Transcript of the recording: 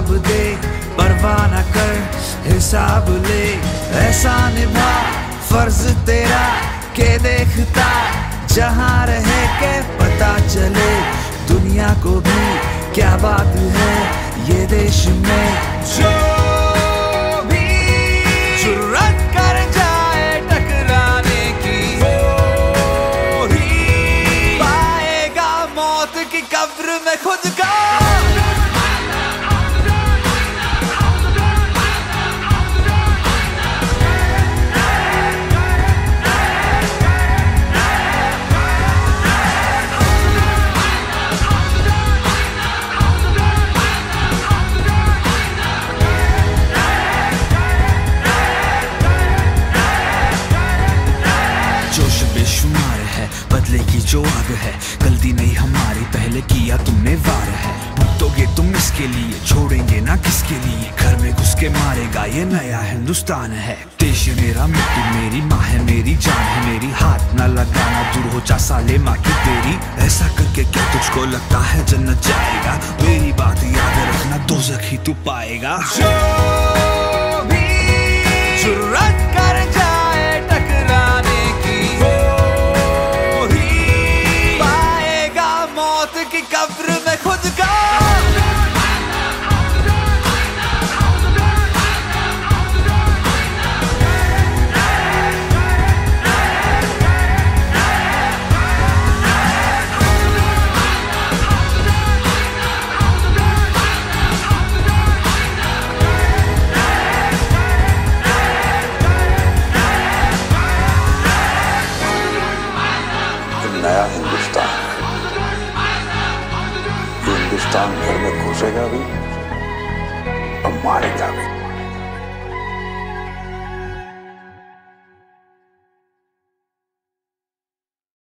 जवाब दे, परवाह न कर हिसाब ले। ऐसा निभा फर्ज तेरा के देखता जहां रहे के पता चले दुनिया को भी क्या बात है ये देश में। जो भी जुर्रत कर जाए टकराने की, वो ही पाएगा मौत की कब्र में खुद का। जोश बेशुमार है बदले की जो आग है, गलती नहीं हमारी पहले किया तुमने वार है। भुगतोगे तुम इसके लिए, छोड़ेंगे ना किसके लिए। घर में घुस के मारेगा ये नया हिंदुस्तान है। देश मेरा मिट्टी मेरी माँ है, मेरी जान है मेरी। हाथ ना लगाना दूर हो जा साले माँ की तेरी। ऐसा करके क्या तुझको लगता है जन्नत जाएगा? मेरी बात याद रखना दोज़ख ही तू पाएगा। जो भी जुर्रत कर जाए टकराने की, वो ही पाएगा मौत की कब्र में खुद का। नया हिंदुस्तान, ये हिंदुस्तान घर में घुसेगा भी और मारेगा भी।